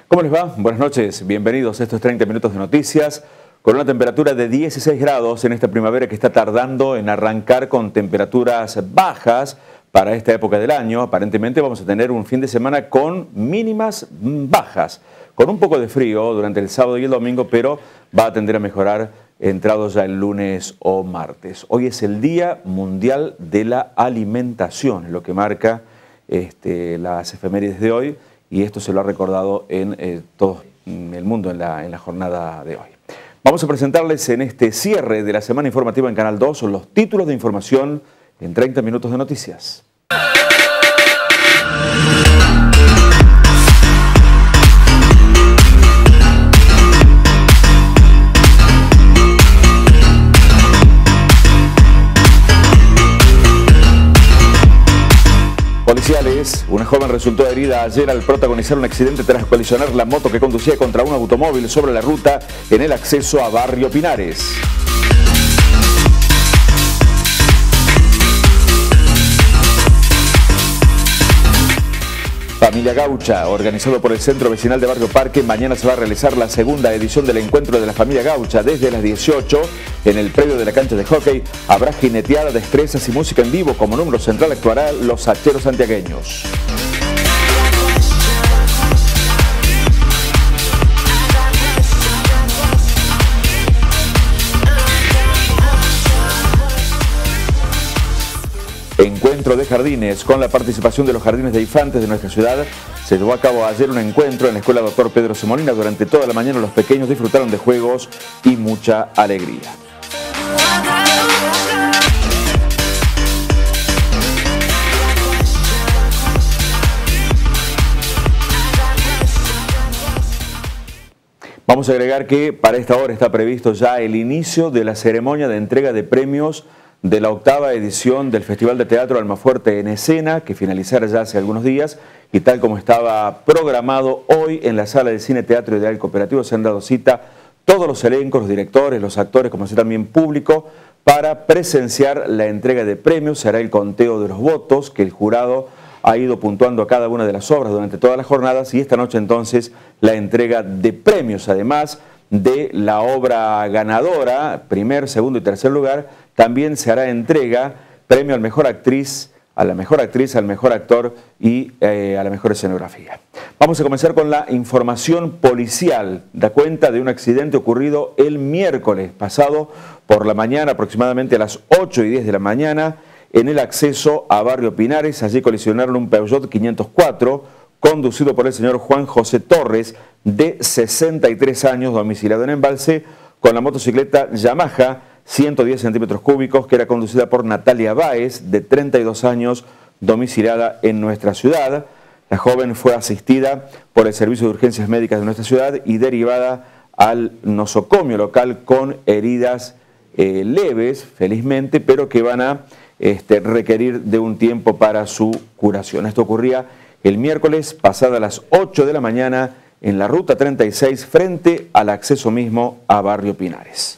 ¿Cómo les va? Buenas noches, bienvenidos a estos 30 minutos de noticias con una temperatura de 16 grados en esta primavera que está tardando en arrancar con temperaturas bajas para esta época del año. Aparentemente vamos a tener un fin de semana con mínimas bajas, con un poco de frío durante el sábado y el domingo, pero va a tender a mejorar entrados ya el lunes o martes. Hoy es el Día Mundial de la Alimentación, lo que marca las efemérides de hoy. Y esto se lo ha recordado en todo el mundo en la jornada de hoy. Vamos a presentarles en este cierre de la semana informativa en Canal 2 los títulos de información en 30 minutos de noticias. Policiales, una joven resultó herida ayer al protagonizar un accidente tras colisionar la moto que conducía contra un automóvil sobre la ruta en el acceso a Barrio Pinares. Familia Gaucha, organizado por el Centro Vecinal de Barrio Parque, mañana se va a realizar la segunda edición del encuentro de la Familia Gaucha. Desde las 18, en el predio de la cancha de hockey, habrá jineteada, destrezas y música en vivo. Como número central actuará los Hacheros Santiagueños. Encuentro de jardines. Con la participación de los jardines de infantes de nuestra ciudad, se llevó a cabo ayer un encuentro en la Escuela Dr. Pedro C. Molina. Durante toda la mañana los pequeños disfrutaron de juegos y mucha alegría. Vamos a agregar que para esta hora está previsto ya el inicio de la ceremonia de entrega de premios de la 8ª edición del Festival de Teatro Almafuerte en Escena, que finalizará ya hace algunos días, y tal como estaba programado hoy en la Sala de Cine Teatro Ideal Cooperativo se han dado cita todos los elencos, los directores, los actores, como así también público, para presenciar la entrega de premios. Se hará el conteo de los votos que el jurado ha ido puntuando a cada una de las obras durante todas las jornadas, y esta noche entonces la entrega de premios, además de la obra ganadora, primer, segundo y tercer lugar. También se hará entrega premio a la mejor actriz, al mejor actor y a la mejor escenografía. Vamos a comenzar con la información policial. Da cuenta de un accidente ocurrido el miércoles pasado por la mañana, aproximadamente a las 8:10 de la mañana, en el acceso a Barrio Pinares. Allí colisionaron un Peugeot 504 conducido por el señor Juan José Torres, de 63 años, domiciliado en Embalse, con la motocicleta Yamaha 110 centímetros cúbicos, que era conducida por Natalia Báez, de 32 años, domiciliada en nuestra ciudad. La joven fue asistida por el Servicio de Urgencias Médicas de nuestra ciudad y derivada al nosocomio local con heridas leves, felizmente, pero que van a requerir de un tiempo para su curación. Esto ocurría el miércoles pasada a las 8 de la mañana en la ruta 36, frente al acceso mismo a Barrio Pinares.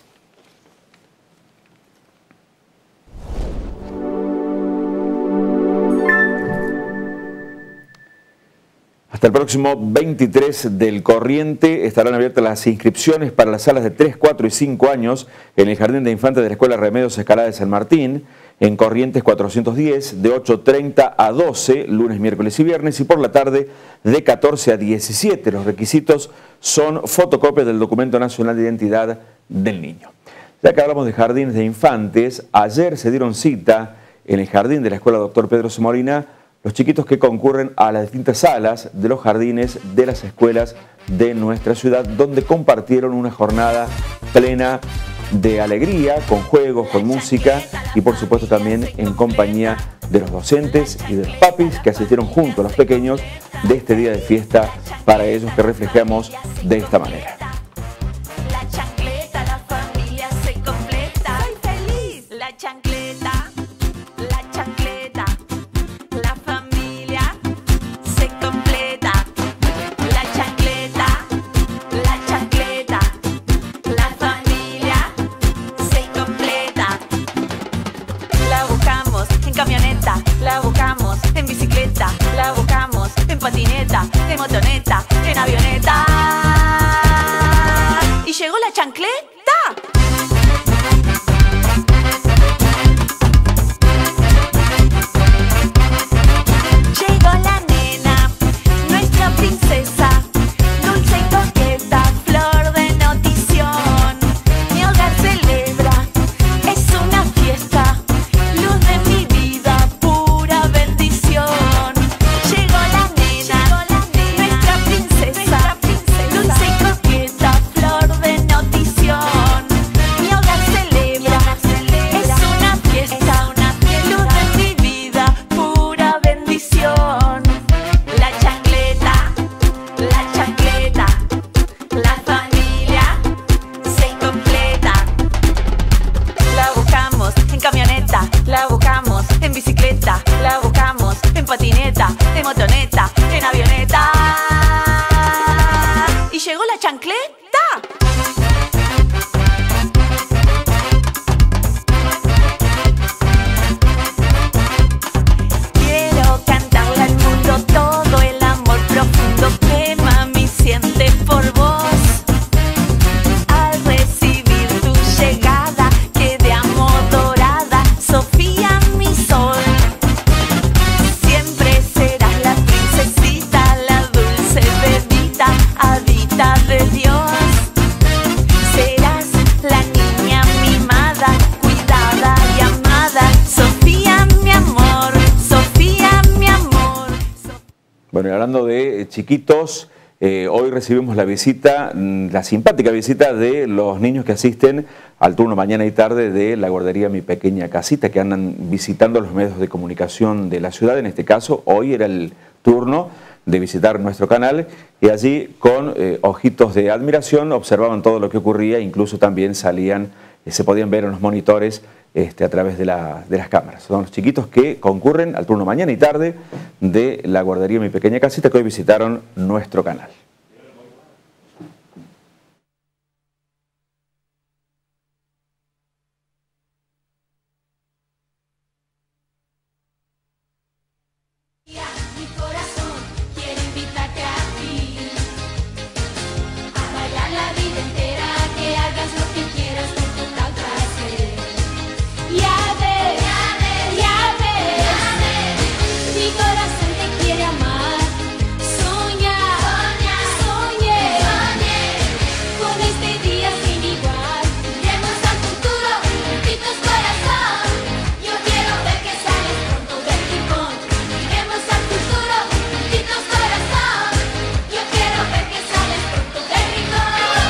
Hasta el próximo 23 del corriente estarán abiertas las inscripciones para las salas de 3, 4 y 5 años en el Jardín de Infantes de la Escuela Remedios Escalada de San Martín, en Corrientes 410, de 8:30 a 12, lunes, miércoles y viernes, y por la tarde de 14 a 17. Los requisitos son fotocopias del Documento Nacional de Identidad del Niño. Ya que hablamos de jardines de infantes, ayer se dieron cita en el jardín de la Escuela Dr. Pedro C. Molina los chiquitos que concurren a las distintas salas de los jardines de las escuelas de nuestra ciudad, donde compartieron una jornada plena de alegría, con juegos, con música y por supuesto también en compañía de los docentes y de los papis que asistieron junto a los pequeños de este día de fiesta para ellos, que reflejamos de esta manera. La chancleta, la familia se completa. Soy feliz. La chancleta, la chancleta, la familia se completa. La chancleta, la chancleta, la familia se completa. La buscamos en camioneta, la buscamos en bicicleta, la buscamos en patineta, en motoneta, en avioneta. chancleta. Llegó la nena, nuestra princesa, dulce y coqueta, flor de notición. Mi hogar celebra, es una fiesta, luz de mi vida, pura bendición. Llegó la nena, nuestra princesa, dulce y coqueta, flor de notición. Mi hogar celebra, es una fiesta, luz de mi vida, pura bendición. La chancleta, la familia se completa. La buscamos en camioneta, la buscamos en bicicleta, la buscamos en patineta, en motoneta, en avioneta. Y llegó la chancleta. Quiero cantarle al mundo todo el amor profundo que mami siente por vos. Al recibir tu llegada quedé amodorada, Sofía mi sol. Siempre serás la princesita, la dulce bebita, hadita de Dios. Serás la niña mimada, cuidada y amada, Sofía mi amor, Sofía mi amor. Bueno, y hablando de chiquitos, hoy recibimos la visita, la simpática visita de los niños que asisten al turno mañana y tarde de la guardería Mi Pequeña Casita, que andan visitando los medios de comunicación de la ciudad. En este caso, hoy era el turno de visitar nuestro canal y allí con ojitos de admiración observaban todo lo que ocurría, incluso también salían, se podían ver en los monitores a través de las cámaras. Son los chiquitos que concurren al turno mañana y tarde de la guardería Mi Pequeña Casita, que hoy visitaron nuestro canal. Mi corazón quiere invitarte a ti, a bailar la vida entera, que hagas lo que quieras con total placer. Ya ves, mi corazón te quiere amar, soñar, soñé, con este día sin igual. Iremos al futuro, juntitos corazón, yo quiero ver que sales pronto del rincón. Iremos al futuro, juntitos corazón, yo quiero ver que sales pronto del rincón.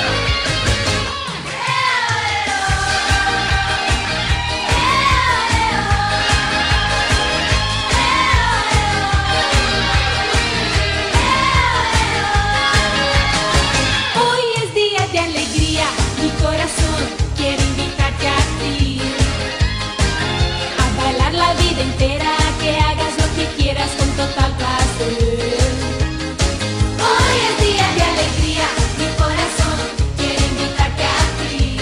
Hoy es día de alegría, mi corazón quiere invitarte a ti, a bailar la vida entera, que hagas lo que quieras con total placer. Hoy es día de alegría, mi corazón quiere invitarte a ti,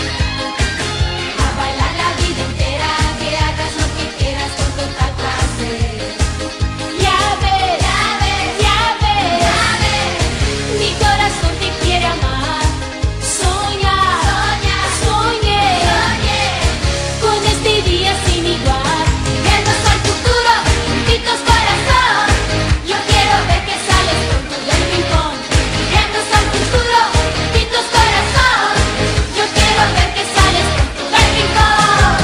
a bailar la vida entera, que hagas lo que quieras con total placer. Ya ves, mi corazón te quiere amar, soñar, soñé, con este día sin igual. Iremos al futuro, juntitos corazón, yo quiero ver que sales pronto del rincón. Iremos al futuro, juntitos corazón, yo quiero ver que sales pronto del rincón.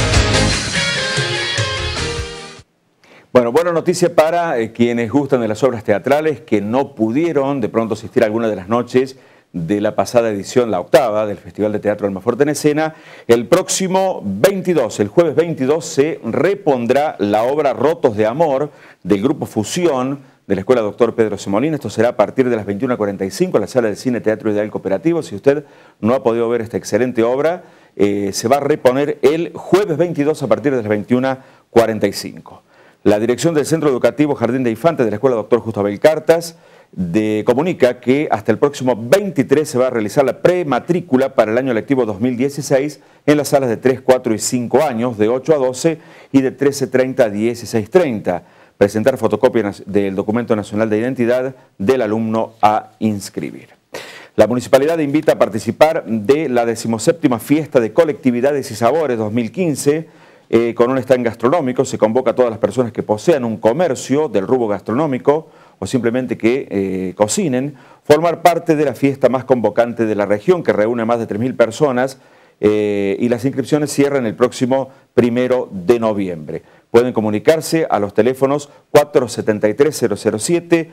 Bueno, buena noticia para quienes gustan de las obras teatrales, que no pudieron de pronto asistir a alguna de las noches de la pasada edición, la octava, del Festival de Teatro Almafuerte en Escena. El próximo 22, el jueves 22, se repondrá la obra Rotos de Amor del Grupo Fusión de la Escuela Dr. Pedro Semolina. Esto será a partir de las 21:45 en la Sala del Cine Teatro Ideal Cooperativo. Si usted no ha podido ver esta excelente obra, se va a reponer el jueves 22 a partir de las 21:45. La dirección del Centro Educativo Jardín de Infantes de la Escuela Dr. Justo Abel Cartas comunica que hasta el próximo 23 se va a realizar la prematrícula para el año lectivo 2016 en las salas de 3, 4 y 5 años, de 8 a 12 y de 13:30 a 16:30. Presentar fotocopia del documento nacional de identidad del alumno a inscribir. La municipalidad invita a participar de la 17ª Fiesta de Colectividades y Sabores 2015 con un stand gastronómico. Se convoca a todas las personas que posean un comercio del rubro gastronómico o simplemente que cocinen, formar parte de la fiesta más convocante de la región, que reúne a más de 3.000 personas, y las inscripciones cierran el próximo 1 de noviembre. Pueden comunicarse a los teléfonos 473-007,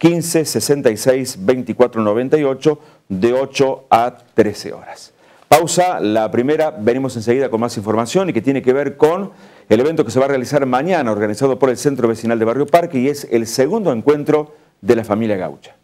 1566-2498, de 8 a 13 horas. Pausa, la primera, venimos enseguida con más información y que tiene que ver con el evento que se va a realizar mañana, organizado por el Centro Vecinal de Barrio Parque, y es el segundo encuentro de la familia gaucha.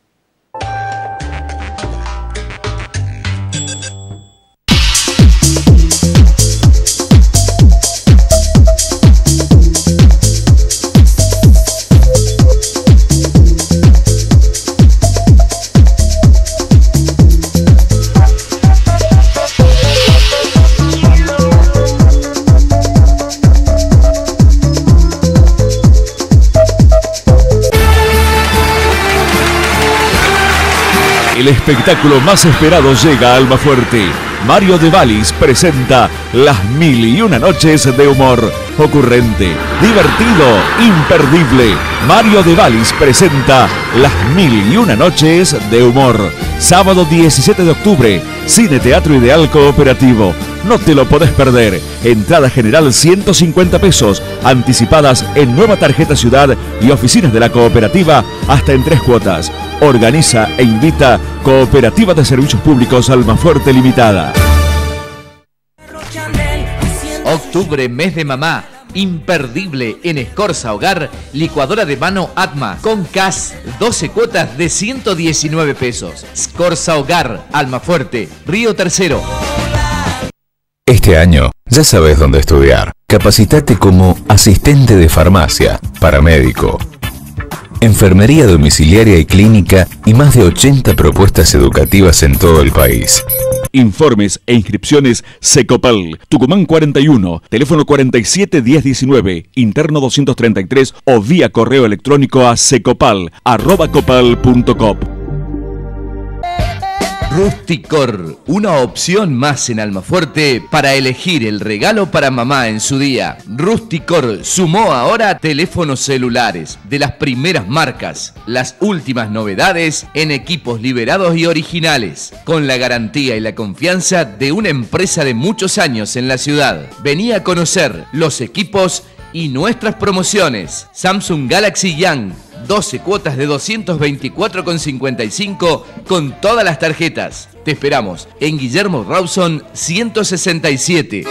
El espectáculo más esperado llega a Almafuerte. Mario de Vallis presenta Las 1001 Noches de Humor. Ocurrente, divertido, imperdible. Mario de Vallis presenta Las 1001 Noches de Humor. Sábado 17 de octubre, Cine Teatro Ideal Cooperativo. No te lo podés perder. Entrada general 150 pesos, anticipadas en Nueva Tarjeta Ciudad y oficinas de la cooperativa hasta en 3 cuotas. Organiza e invita Cooperativa de Servicios Públicos Almafuerte Limitada. Octubre, mes de mamá. Imperdible en Escorza Hogar, licuadora de mano Atma con CAS, 12 cuotas de 119 pesos. Escorza Hogar, Almafuerte, Río Tercero. Este año ya sabes dónde estudiar. Capacitate como asistente de farmacia, paramédico, enfermería domiciliaria y clínica y más de 80 propuestas educativas en todo el país. Informes e inscripciones Secopal, Tucumán 41, teléfono 471019, interno 233 o vía correo electrónico a secopal@copal.com. Rusticor, una opción más en Almafuerte para elegir el regalo para mamá en su día. Rusticor sumó ahora teléfonos celulares de las primeras marcas, las últimas novedades en equipos liberados y originales, con la garantía y la confianza de una empresa de muchos años en la ciudad. Vení a conocer los equipos y nuestras promociones. Samsung Galaxy Young, 12 cuotas de 224,55 con todas las tarjetas. Te esperamos en Guillermo Rawson 167.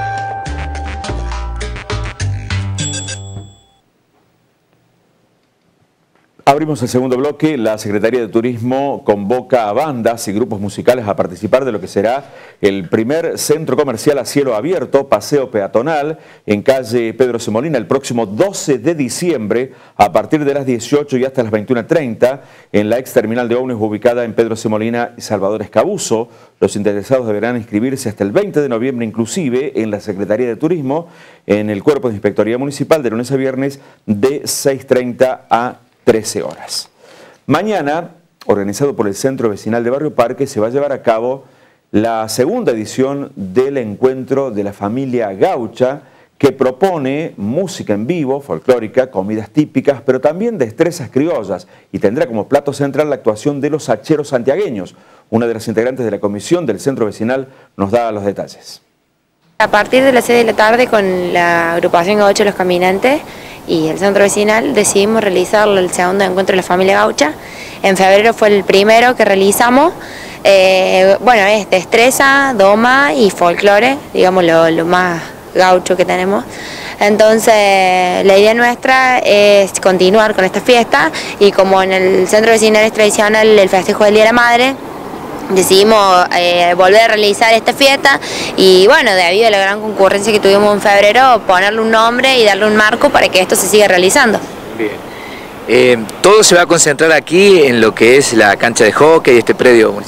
Abrimos el segundo bloque. La Secretaría de Turismo convoca a bandas y grupos musicales a participar de lo que será el primer centro comercial a cielo abierto, paseo peatonal, en calle Pedro C. Molina, el próximo 12 de diciembre, a partir de las 18 y hasta las 21:30, en la ex terminal de ómnibus ubicada en Pedro C. Molina y Salvador Escabuso. Los interesados deberán inscribirse hasta el 20 de noviembre inclusive en la Secretaría de Turismo, en el Cuerpo de Inspectoría Municipal, de lunes a viernes, de 6:30 a 13 horas. Mañana, organizado por el Centro Vecinal de Barrio Parque, se va a llevar a cabo la segunda edición del encuentro de la familia gaucha, que propone música en vivo, folclórica, comidas típicas, pero también destrezas criollas, y tendrá como plato central la actuación de los hacheros santiagueños. Una de las integrantes de la comisión del Centro Vecinal nos da los detalles. A partir de las 6 de la tarde, con la agrupación Gaucha Los Caminantes y el Centro Vecinal, decidimos realizar el segundo encuentro de la familia gaucha. En febrero fue el primero que realizamos. Bueno, es destreza, doma y folclore, digamos lo más gaucho que tenemos. Entonces la idea nuestra es continuar con esta fiesta, y como en el Centro Vecinal es tradicional el festejo del Día de la Madre, decidimos volver a realizar esta fiesta, y bueno, debido a la gran concurrencia que tuvimos en febrero, ponerle un nombre y darle un marco para que esto se siga realizando. Bien. Todo se va a concentrar aquí en lo que es la cancha de hockey y este predio municipal.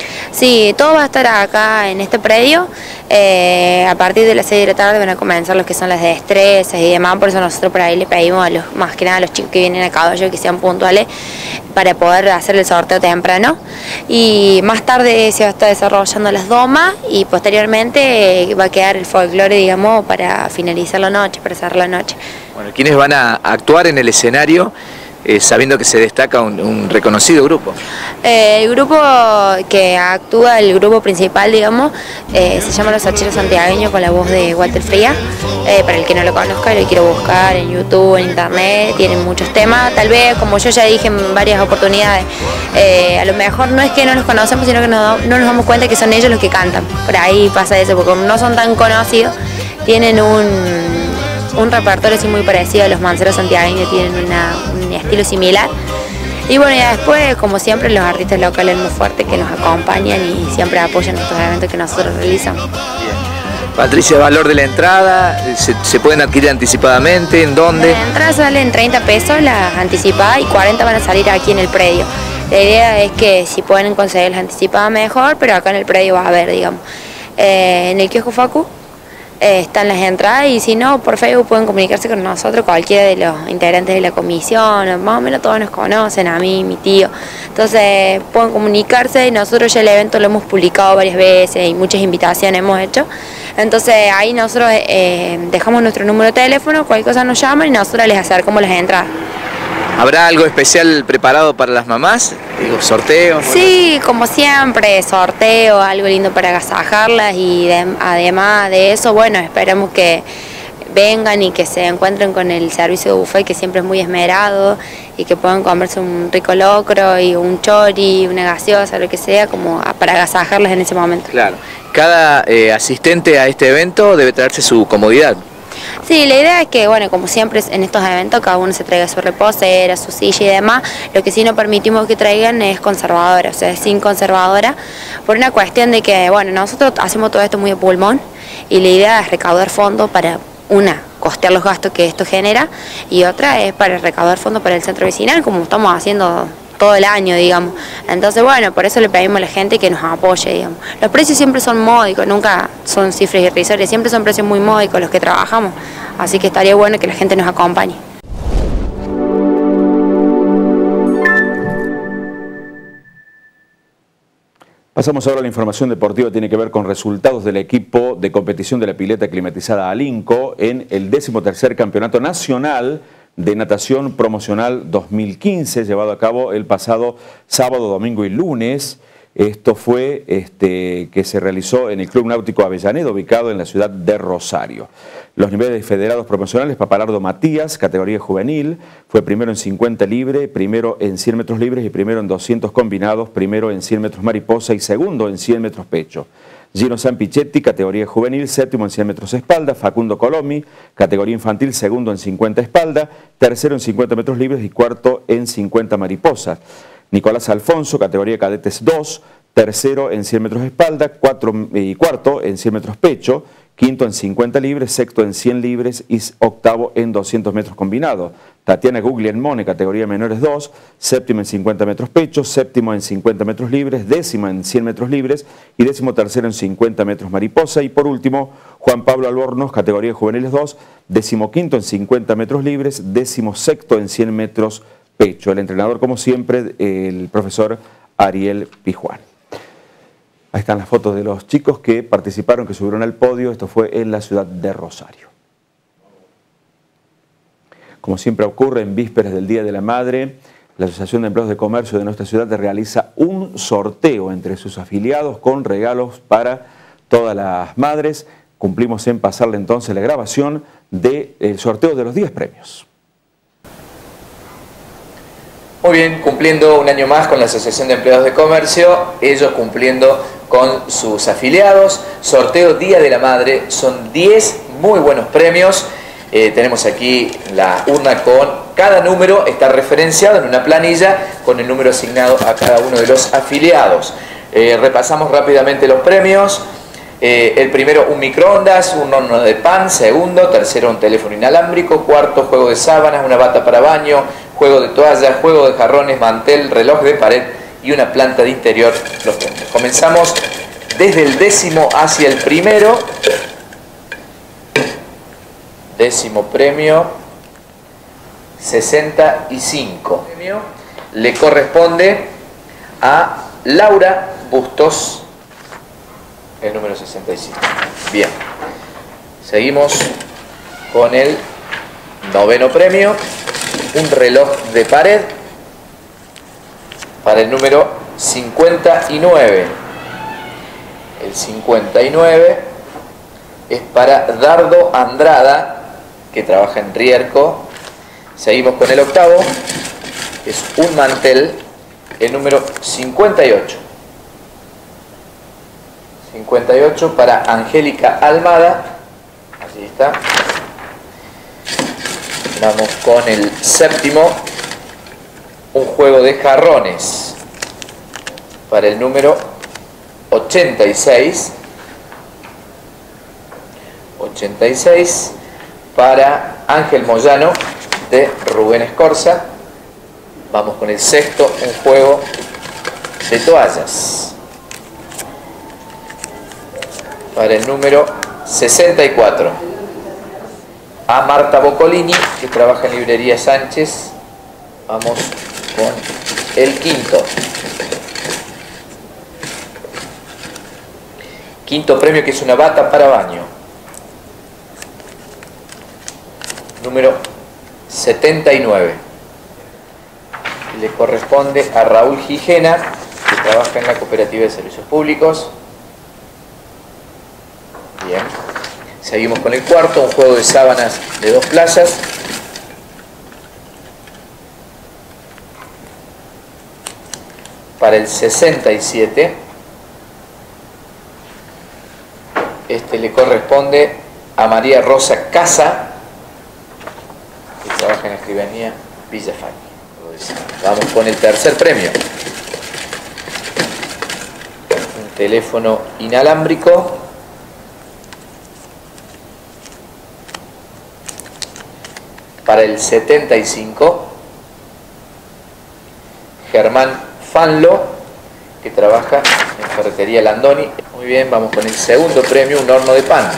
Sí, todo va a estar acá en este predio. A partir de las 6 de la tarde van a comenzar los que son las destrezas y demás, por eso nosotros por ahí le pedimos a más que nada a los chicos que vienen a caballo que sean puntuales para poder hacer el sorteo temprano. Y más tarde se va a estar desarrollando las domas y posteriormente va a quedar el folclore, digamos, para finalizar la noche, para cerrar la noche. Bueno, ¿quiénes van a actuar en el escenario sabiendo que se destaca un reconocido grupo? El grupo que actúa, el grupo principal, digamos, se llama Los Hacheros Santiagueños, con la voz de Walter Fría. Para el que no lo conozca, lo quiero buscar en YouTube, en internet, tienen muchos temas. Tal vez, como yo ya dije en varias oportunidades, a lo mejor no es que no los conocemos, sino que no nos damos cuenta que son ellos los que cantan. Por ahí pasa eso, porque como no son tan conocidos, tienen un repertorio así muy parecido a los manceros santiagueños, tienen un estilo similar. Y bueno, y después, como siempre, los artistas locales muy fuertes que nos acompañan y siempre apoyan estos eventos que nosotros realizamos. Bien. Patricia, ¿valor de la entrada? ¿Se pueden adquirir anticipadamente? ¿En dónde? La entrada salen 30 pesos las anticipadas y 40 van a salir aquí en el predio. La idea es que si pueden conseguir las anticipadas mejor, pero acá en el predio va a haber, digamos. En el kiosco Facu están las entradas y si no, por Facebook pueden comunicarse con nosotros, cualquiera de los integrantes de la comisión, más o menos todos nos conocen, a mí, mi tío. Entonces pueden comunicarse y nosotros ya el evento lo hemos publicado varias veces y muchas invitaciones hemos hecho. Entonces ahí nosotros dejamos nuestro número de teléfono, cualquier cosa nos llaman y nosotros les acercamos las entradas. ¿Habrá algo especial preparado para las mamás? Digo, sorteo. Sí, como siempre, sorteo, algo lindo para agasajarlas y además de eso, bueno, esperamos que vengan y que se encuentren con el servicio de buffet, que siempre es muy esmerado, y que puedan comerse un rico locro y un chori, una gaseosa, lo que sea, como para agasajarlas en ese momento. Claro. Cada asistente a este evento debe traerse su comodidad. Sí, la idea es que, bueno, como siempre en estos eventos, cada uno se traiga su reposera, su silla y demás. Lo que sí no permitimos que traigan es conservadora, o sea, sin conservadora, por una cuestión de que, bueno, nosotros hacemos todo esto muy a pulmón y la idea es recaudar fondos para, una, costear los gastos que esto genera, y otra es para recaudar fondos para el centro vecinal, como estamos haciendo todo el año, digamos. Entonces, bueno, por eso le pedimos a la gente que nos apoye, digamos. Los precios siempre son módicos, nunca son cifras irrisorias, siempre son precios muy módicos los que trabajamos, así que estaría bueno que la gente nos acompañe. Pasamos ahora a la información deportiva, tiene que ver con resultados del equipo de competición de la pileta climatizada Alinco en el 13º Campeonato Nacional de Natación Promocional 2015, llevado a cabo el pasado sábado, domingo y lunes. Esto fue que se realizó en el Club Náutico Avellaneda, ubicado en la ciudad de Rosario. Los niveles federados promocionales: Papalardo Matías, categoría juvenil, fue primero en 50 libre, primero en 100 metros libres y primero en 200 combinados, primero en 100 metros mariposa y segundo en 100 metros pecho. Gino Sampichetti, categoría juvenil, séptimo en 100 metros espalda. Facundo Colomi, categoría infantil, segundo en 50 espalda, tercero en 50 metros libres y cuarto en 50 mariposas. Nicolás Alfonso, categoría cadetes 2, tercero en 100 metros espalda, cuarto en 100 metros pecho, quinto en 50 libres, sexto en 100 libres y octavo en 200 metros combinado. Tatiana Guglielmone, categoría menores 2, séptima en 50 metros pecho, séptimo en 50 metros libres, décima en 100 metros libres y décimo tercero en 50 metros mariposa. Y por último, Juan Pablo Albornoz, categoría juveniles 2, decimoquinto en 50 metros libres, decimosexto en 100 metros pecho. El entrenador, como siempre, el profesor Ariel Pijuán. Ahí están las fotos de los chicos que participaron, que subieron al podio. Esto fue en la ciudad de Rosario. Como siempre ocurre en vísperas del Día de la Madre, la Asociación de Empleados de Comercio de nuestra ciudad realiza un sorteo entre sus afiliados con regalos para todas las madres. Cumplimos en pasarle entonces la grabación del sorteo de los 10 premios. Muy bien, cumpliendo un año más con la Asociación de Empleados de Comercio, ellos cumpliendo con sus afiliados. Sorteo Día de la Madre, son 10 muy buenos premios. Tenemos aquí la urna con cada número, está referenciado en una planilla con el número asignado a cada uno de los afiliados. Repasamos rápidamente los premios. El primero, un microondas, un horno de pan. Segundo, tercero, un teléfono inalámbrico. Cuarto, juego de sábanas, una bata para baño, juego de toallas, juego de jarrones, mantel, reloj de pared y una planta de interior los premios. Comenzamos desde el 10º hacia el primero. 10º premio, 65. Le corresponde a Laura Bustos, el número 65. Bien. Seguimos con el 9º premio, un reloj de pared para el número 59. El 59 es para Dardo Andrada, que trabaja en Rierco. Seguimos con el 8º, que es un mantel, el número 58. 58 para Angélica Almada. Así está. Vamos con el 7º, un juego de jarrones para el número 86. 86 para Ángel Moyano de Rubén Escorza. Vamos con el 6º, un juego de toallas para el número 64. A Marta Boccolini, que trabaja en Librería Sánchez. Vamos con el 5º. 5º premio, que es una bata para baño. Número 79. Le corresponde a Raúl Gijena, que trabaja en la Cooperativa de Servicios Públicos. Bien. Seguimos con el 4º, un juego de sábanas de 2 playas. Para el 67. Este le corresponde a María Rosa Casa, que trabaja en la escribanía Villafani. Vamos con el 3º premio. Un teléfono inalámbrico para el 75. Germán Fanlo, que trabaja en Ferretería Landoni. Muy bien, vamos con el 2º premio, un horno de pan.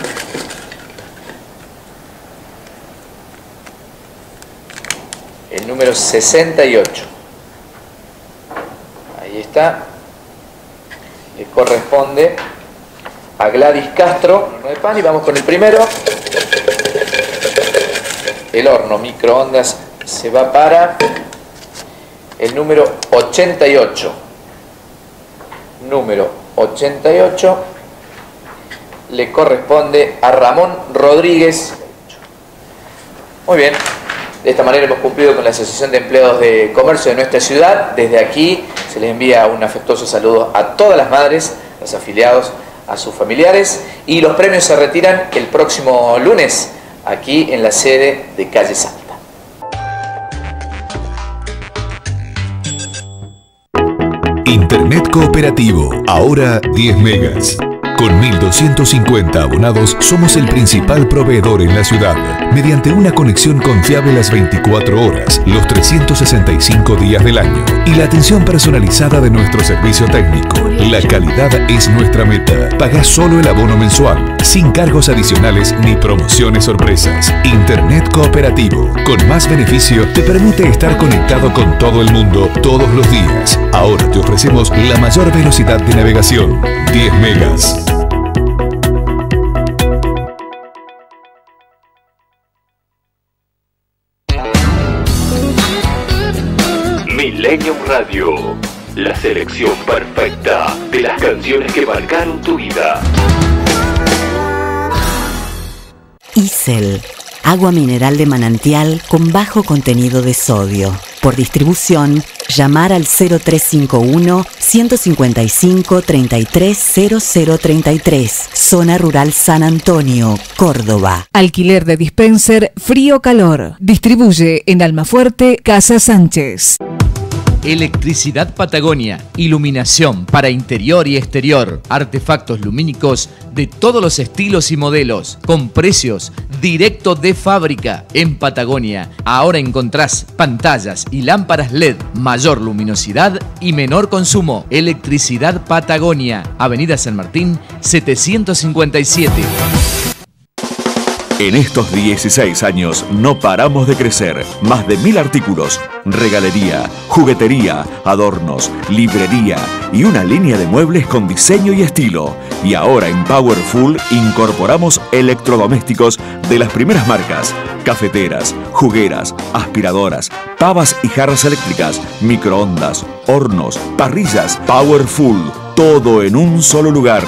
El número 68. Ahí está. Le corresponde a Gladys Castro, horno de pan. Y vamos con el primero. El horno microondas se va para el número 88. Número 88 le corresponde a Ramón Rodríguez. Muy bien. De esta manera hemos cumplido con la Asociación de Empleados de Comercio de nuestra ciudad. Desde aquí se les envía un afectuoso saludo a todas las madres, a los afiliados, a sus familiares. Y los premios se retiran el próximo lunes, aquí en la sede de Calle Salta. Internet Cooperativo, ahora 10 megas. Con 1.250 abonados somos el principal proveedor en la ciudad. Mediante una conexión confiable las 24 horas, los 365 días del año y la atención personalizada de nuestro servicio técnico. La calidad es nuestra meta. Pagá solo el abono mensual, sin cargos adicionales ni promociones sorpresas. Internet Cooperativo, con más beneficio, te permite estar conectado con todo el mundo todos los días. Ahora te ofrecemos la mayor velocidad de navegación, 10 megas. Millennium Radio, la selección perfecta de las canciones que marcaron tu vida. Isel, agua mineral de manantial con bajo contenido de sodio. Por distribución, llamar al 0351-155-330033, Zona Rural San Antonio, Córdoba. Alquiler de dispenser frío-calor. Distribuye en Almafuerte, Casa Sánchez. Electricidad Patagonia, iluminación para interior y exterior, artefactos lumínicos de todos los estilos y modelos, con precios directo de fábrica. En Patagonia, ahora encontrás pantallas y lámparas LED, mayor luminosidad y menor consumo. Electricidad Patagonia, Avenida San Martín, 757. En estos 16 años no paramos de crecer. Más de 1000 artículos, regalería, juguetería, adornos, librería y una línea de muebles con diseño y estilo. Y ahora en Powerful incorporamos electrodomésticos de las primeras marcas: cafeteras, jugueras, aspiradoras, pavas y jarras eléctricas, microondas, hornos, parrillas. Powerful, todo en un solo lugar.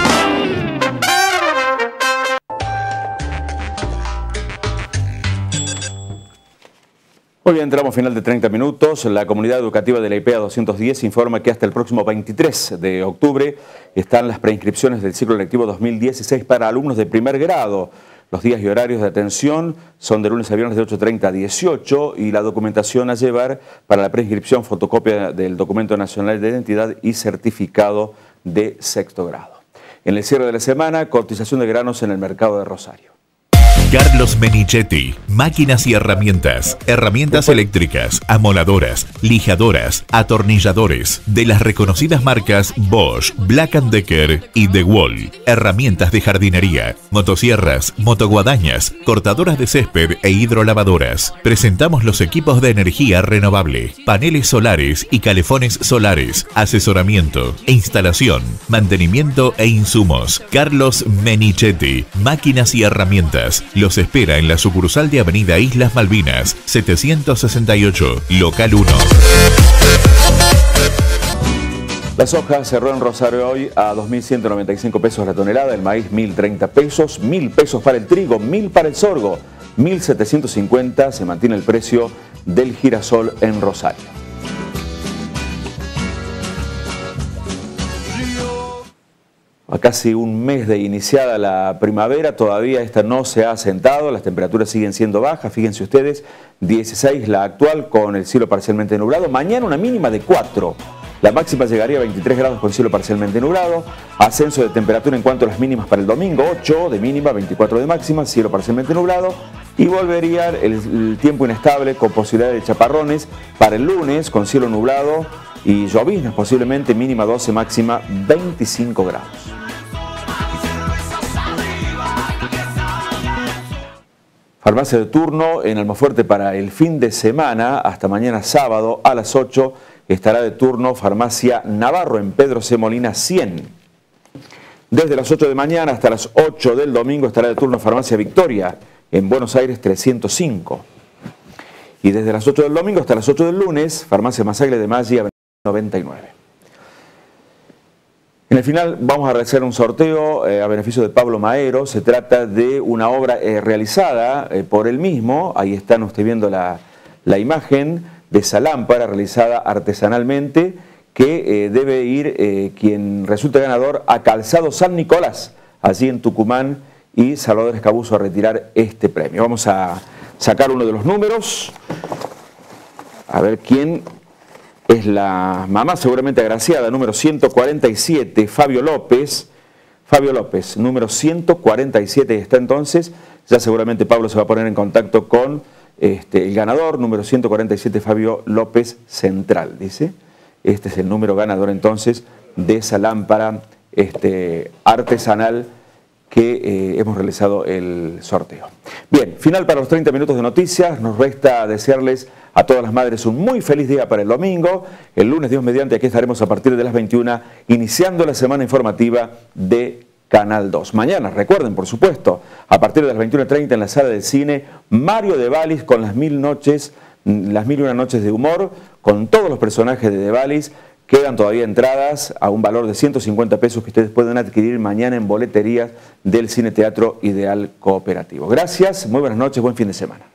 Muy bien, entramos final de 30 minutos. La comunidad educativa de la IPEA 210 informa que hasta el próximo 23 de octubre están las preinscripciones del ciclo lectivo 2016 para alumnos de primer grado. Los días y horarios de atención son de lunes a viernes de 8:30 a 18 y la documentación a llevar para la preinscripción: fotocopia del documento nacional de identidad y certificado de sexto grado. En el cierre de la semana, cotización de granos en el mercado de Rosario. Carlos Menichetti, máquinas y herramientas, herramientas eléctricas, amoladoras, lijadoras, atornilladores, de las reconocidas marcas Bosch, Black & Decker y DeWalt, herramientas de jardinería, motosierras, motoguadañas, cortadoras de césped e hidrolavadoras. Presentamos los equipos de energía renovable, paneles solares y calefones solares, asesoramiento, instalación, mantenimiento e insumos. Carlos Menichetti, máquinas y herramientas. Los espera en la sucursal de Avenida Islas Malvinas, 768, local 1. La soja cerró en Rosario hoy a 2.195 pesos la tonelada, el maíz 1.030 pesos, 1.000 pesos para el trigo, 1.000 para el sorgo, 1.750 se mantiene el precio del girasol en Rosario. A casi un mes de iniciada la primavera, todavía esta no se ha asentado, las temperaturas siguen siendo bajas, fíjense ustedes, 16 la actual con el cielo parcialmente nublado, mañana una mínima de 4, la máxima llegaría a 23 grados con cielo parcialmente nublado, ascenso de temperatura en cuanto a las mínimas para el domingo, 8 de mínima, 24 de máxima, cielo parcialmente nublado, y volvería el tiempo inestable con posibilidad de chaparrones para el lunes con cielo nublado y lloviznas posiblemente, mínima 12, máxima 25 grados. Farmacia de turno en Almafuerte para el fin de semana, hasta mañana sábado a las 8 estará de turno Farmacia Navarro en Pedro C. Molina 100. Desde las 8 de mañana hasta las 8 del domingo estará de turno Farmacia Victoria en Buenos Aires 305. Y desde las 8 del domingo hasta las 8 del lunes, Farmacia Massagle de Maggi 99. En el final vamos a realizar un sorteo a beneficio de Pablo Maero. Se trata de una obra realizada por él mismo. Ahí están ustedes viendo la imagen de esa lámpara realizada artesanalmente que debe ir quien resulte ganador a Calzado San Nicolás, allí en Tucumán, y Salvador Escabuso a retirar este premio. Vamos a sacar uno de los números, a ver quién es la mamá, seguramente agraciada, número 147, Fabio López, número 147 está entonces, ya seguramente Pablo se va a poner en contacto con el ganador, número 147, Fabio López Central, dice. Este es el número ganador entonces de esa lámpara artesanal que hemos realizado el sorteo. Bien, final para los 30 minutos de noticias. Nos resta desearles a todas las madres un muy feliz día para el domingo. El lunes, Dios mediante, aquí estaremos a partir de las 21, iniciando la semana informativa de Canal 2. Mañana, recuerden, por supuesto, a partir de las 21:30 en la sala del cine, Mario de Valis con las 1001 noches de humor, con todos los personajes de Valis. Quedan todavía entradas a un valor de 150 pesos que ustedes pueden adquirir mañana en boleterías del Cine Teatro Ideal Cooperativo. Gracias, muy buenas noches, buen fin de semana.